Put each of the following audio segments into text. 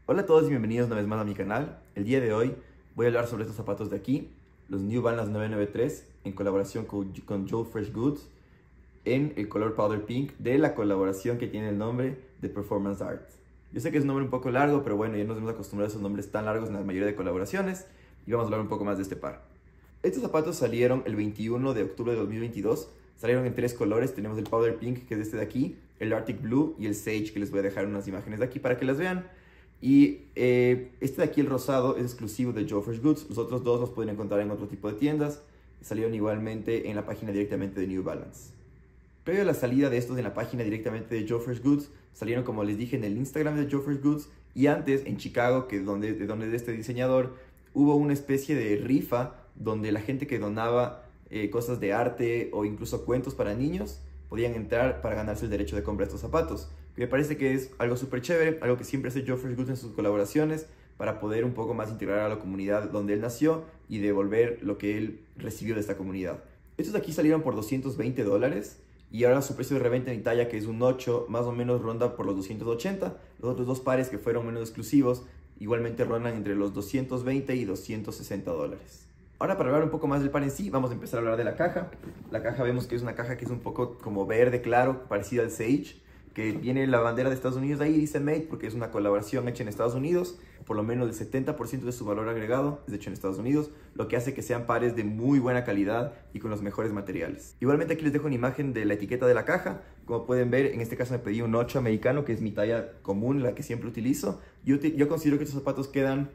Hola a todos y bienvenidos una vez más a mi canal. El día de hoy voy a hablar sobre estos zapatos de aquí, los New Balance 993 en colaboración con Joe Fresh Goods en el color Powder Pink de la colaboración que tiene el nombre de Performance Art. Yo sé que es un nombre un poco largo, pero bueno, ya nos hemos acostumbrado a esos nombres tan largos en la mayoría de colaboraciones y vamos a hablar un poco más de este par. Estos zapatos salieron el 21 de octubre de 2022, salieron en tres colores. Tenemos el Powder Pink, que es este de aquí, el Arctic Blue y el Sage, que les voy a dejar unas imágenes de aquí para que las vean. Y este de aquí, el rosado, es exclusivo de Joe Fresh Goods. Los otros dos los pueden encontrar en otro tipo de tiendas. Salieron igualmente en la página directamente de New Balance. Previo a la salida de estos en la página directamente de Joe Fresh Goods, salieron, como les dije, en el Instagram de Joe Fresh Goods. Y antes, en Chicago, que de donde es de este diseñador, hubo una especie de rifa donde la gente que donaba cosas de arte o incluso cuentos para niños podían entrar para ganarse el derecho de compra de estos zapatos. Me parece que es algo súper chévere, algo que siempre hace Joe Fresh Goods en sus colaboraciones para poder un poco más integrar a la comunidad donde él nació y devolver lo que él recibió de esta comunidad. Estos de aquí salieron por $220 y ahora su precio de reventa en Italia, que es un 8, más o menos ronda por los 280. Los otros dos pares que fueron menos exclusivos igualmente rondan entre los 220 y $260. Ahora, para hablar un poco más del par en sí, vamos a empezar a hablar de la caja. La caja vemos que es una caja que es un poco como verde claro, parecida al Sage, que tiene la bandera de Estados Unidos ahí, dice Made, porque es una colaboración hecha en Estados Unidos. Por lo menos el 70% de su valor agregado es hecho en Estados Unidos, lo que hace que sean pares de muy buena calidad y con los mejores materiales. Igualmente aquí les dejo una imagen de la etiqueta de la caja. Como pueden ver, en este caso me pedí un 8 americano, que es mi talla común, la que siempre utilizo. Yo considero que estos zapatos quedan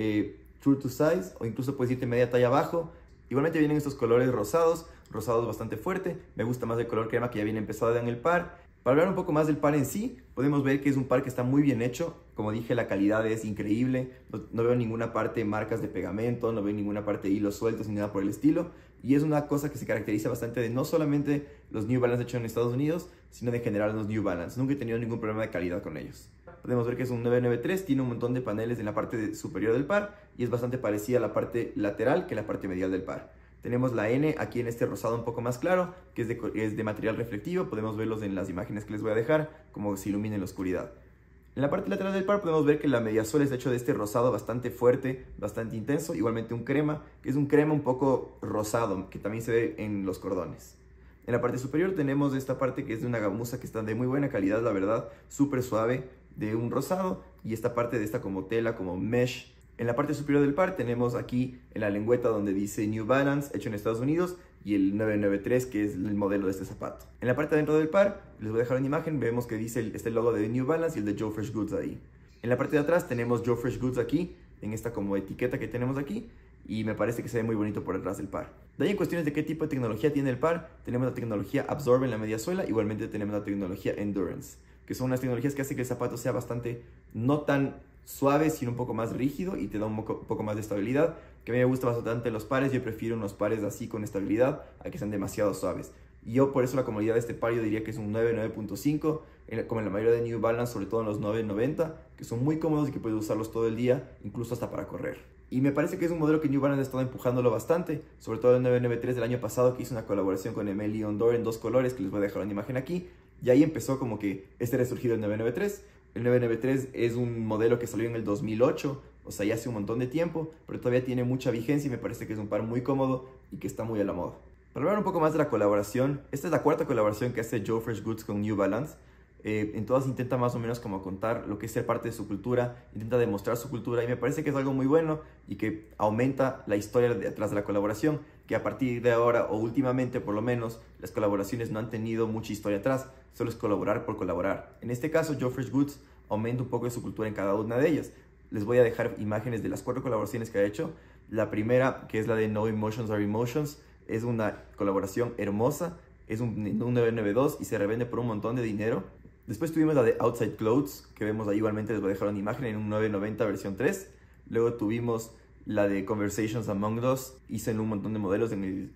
true to size, o incluso puedes irte media talla abajo. Igualmente vienen estos colores rosados bastante fuerte. Me gusta más el color crema que ya viene empezado en el par. Para hablar un poco más del par en sí, podemos ver que es un par que está muy bien hecho. Como dije, la calidad es increíble. No veo en ninguna parte marcas de pegamento, no veo en ninguna parte hilos sueltos ni nada por el estilo. Y es una cosa que se caracteriza bastante de no solamente los New Balance hechos en Estados Unidos, sino de general los New Balance. Nunca he tenido ningún problema de calidad con ellos. Podemos ver que es un 993, tiene un montón de paneles en la parte superior del par y es bastante parecida a la parte lateral que la parte medial del par. Tenemos la N aquí en este rosado un poco más claro, que es de material reflectivo. Podemos verlos en las imágenes que les voy a dejar, como se ilumina en la oscuridad. En la parte lateral del par podemos ver que la mediasuela es hecho de este rosado bastante fuerte, bastante intenso. Igualmente un crema, que es un crema un poco rosado, que también se ve en los cordones. En la parte superior tenemos esta parte que es de una gamuza que está de muy buena calidad, la verdad, súper suave, de un rosado. Y esta parte de esta como tela, como mesh. En la parte superior del par tenemos aquí en la lengüeta donde dice New Balance, hecho en Estados Unidos, y el 993, que es el modelo de este zapato. En la parte de dentro del par, les voy a dejar una imagen, vemos que dice este logo de New Balance y el de Joe Fresh Goods ahí. En la parte de atrás tenemos Joe Fresh Goods aquí, en esta como etiqueta que tenemos aquí, y me parece que se ve muy bonito por detrás del par. De ahí, en cuestiones de qué tipo de tecnología tiene el par, tenemos la tecnología Absorb en la mediasuela, igualmente tenemos la tecnología Endurance, que son unas tecnologías que hacen que el zapato sea bastante, no tan suave, sino un poco más rígido y te da un poco más de estabilidad, que a mí me gusta bastante los pares. Yo prefiero unos pares así con estabilidad a que sean demasiado suaves. Y yo por eso la comodidad de este par yo diría que es un 9, 9.5, como en la mayoría de New Balance, sobre todo en los 990, que son muy cómodos y que puedes usarlos todo el día, incluso hasta para correr. Y me parece que es un modelo que New Balance ha estado empujándolo bastante, sobre todo el 993 del año pasado, que hizo una colaboración con Emily Ondor en dos colores, que les voy a dejar una imagen aquí. Y ahí empezó como que este resurgido del 993. El 993 es un modelo que salió en el 2008, o sea, ya hace un montón de tiempo, pero todavía tiene mucha vigencia y me parece que es un par muy cómodo y que está muy a la moda. Para hablar un poco más de la colaboración, esta es la cuarta colaboración que hace Joe Fresh Goods con New Balance. En todas intenta más o menos como contar lo que es ser parte de su cultura, intenta demostrar su cultura y me parece que es algo muy bueno y que aumenta la historia detrás de la colaboración, que a partir de ahora o últimamente por lo menos las colaboraciones no han tenido mucha historia atrás, solo es colaborar por colaborar. En este caso Joe Fresh Goods aumenta un poco de su cultura en cada una de ellas. Les voy a dejar imágenes de las 4 colaboraciones que ha hecho. La primera, que es la de No Emotions Are Emotions, es una colaboración hermosa, es un 992 y se revende por un montón de dinero. Después tuvimos la de Outside Clothes, que vemos ahí, igualmente les voy a dejar una imagen en un 990 versión 3. Luego tuvimos la de Conversations Among Us, hizo en un montón de modelos, en el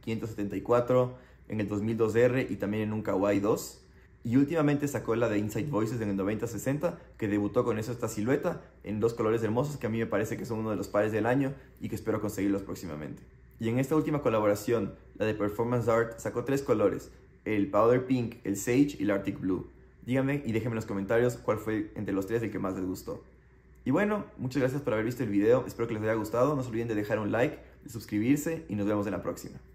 574, en el 2002R y también en un Kawaii 2. Y últimamente sacó la de Inside Voices en el 9060, que debutó con esta silueta en dos colores hermosos que a mí me parece que son uno de los pares del año y que espero conseguirlos próximamente. Y en esta última colaboración, la de Performance Art, sacó 3 colores, el Powder Pink, el Sage y el Arctic Blue. Díganme y déjenme en los comentarios cuál fue entre los 3 el que más les gustó. Y bueno, muchas gracias por haber visto el video, espero que les haya gustado, no se olviden de dejar un like, de suscribirse y nos vemos en la próxima.